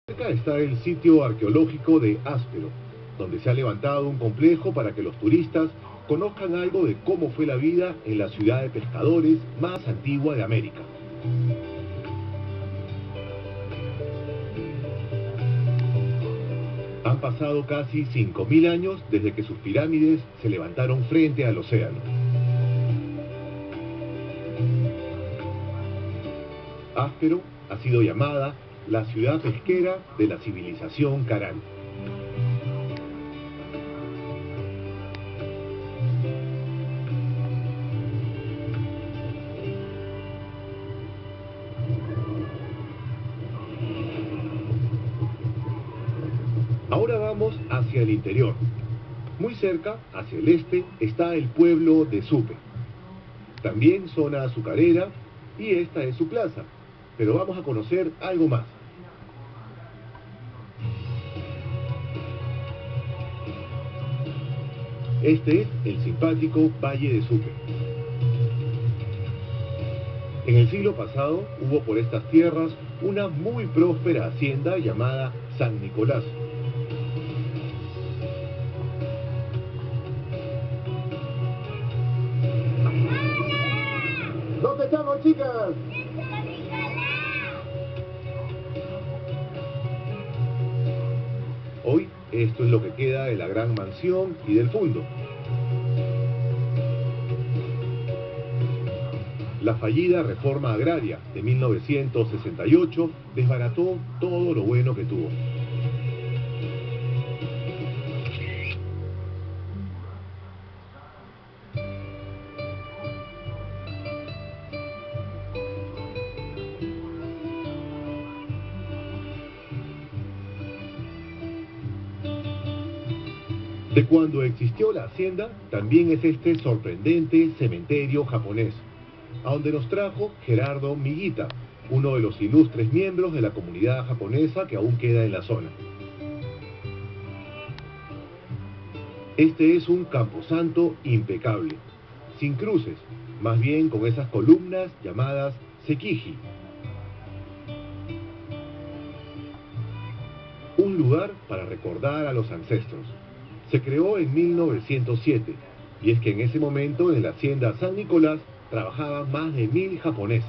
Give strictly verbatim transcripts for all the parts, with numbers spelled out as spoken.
Cerca está el sitio arqueológico de Áspero, donde se ha levantado un complejo para que los turistas conozcan algo de cómo fue la vida en la ciudad de pescadores más antigua de América. Han pasado casi cinco mil años desde que sus pirámides se levantaron frente al océano. Áspero ha sido llamada la ciudad pesquera de la civilización Caral. Ahora vamos hacia el interior. Muy cerca, hacia el este, está el pueblo de Supe. También zona azucarera, y esta es su plaza. Pero vamos a conocer algo más. Este es el simpático Valle de Supe. En el siglo pasado hubo por estas tierras una muy próspera hacienda llamada San Nicolás. ¿Dónde estamos, chicas? Hoy esto es lo que queda de la gran mansión y del fundo. La fallida reforma agraria de mil novecientos sesenta y ocho desbarató todo lo bueno que tuvo. De cuando existió la hacienda, también es este sorprendente cementerio japonés, a donde nos trajo Gerardo Miguita, uno de los ilustres miembros de la comunidad japonesa que aún queda en la zona. Este es un camposanto impecable, sin cruces, más bien con esas columnas llamadas sekiji. Un lugar para recordar a los ancestros. Se creó en mil novecientos siete, y es que en ese momento en la hacienda San Nicolás trabajaban más de mil japoneses.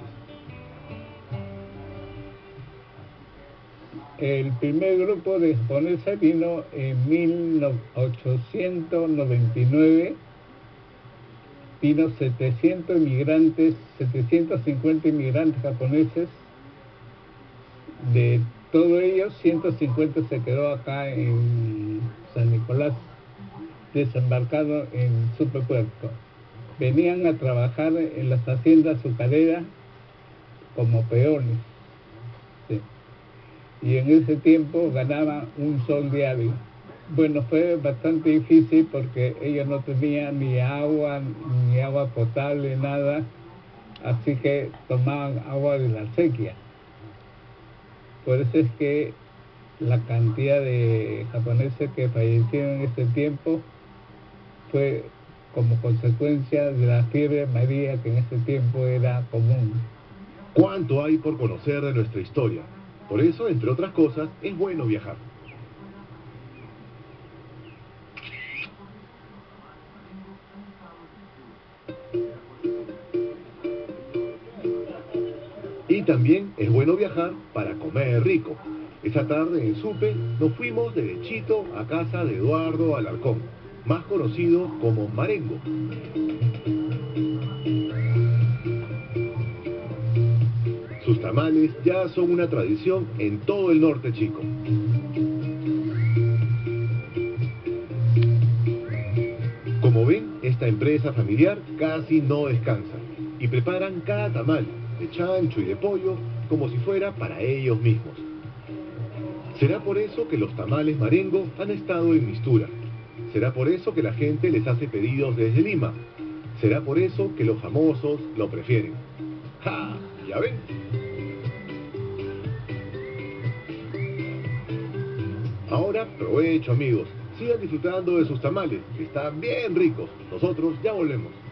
El primer grupo de japoneses vino en mil ochocientos noventa y nueve, vino setecientos inmigrantes, setecientos cincuenta inmigrantes japoneses. De todos ellos, ciento cincuenta se quedó acá en San Nicolás, desembarcado en Supe Puerto. Venían a trabajar en las haciendas azucareras como peones. Sí. Y en ese tiempo ganaban un sol diario. Bueno, fue bastante difícil porque ellos no tenían ni agua, ni agua potable, nada. Así que tomaban agua de la acequia. Por eso es que la cantidad de japoneses que fallecieron en ese tiempo fue como consecuencia de la fiebre amarilla que en ese tiempo era común. ¿Cuánto hay por conocer de nuestra historia? Por eso, entre otras cosas, es bueno viajar. Y también es bueno viajar para comer rico. Esa tarde en Supe nos fuimos derechito a casa de Eduardo Alarcón, más conocido como Marengo. Sus tamales ya son una tradición en todo el norte chico. Como ven, esta empresa familiar casi no descansa y preparan cada tamal de chancho y de pollo como si fuera para ellos mismos. ¿Será por eso que los tamales Marengo han estado en mistura? ¿Será por eso que la gente les hace pedidos desde Lima? ¿Será por eso que los famosos lo prefieren? ¡Ja! ¿Ya ven? Ahora, provecho amigos. Sigan disfrutando de sus tamales, que están bien ricos. Nosotros ya volvemos.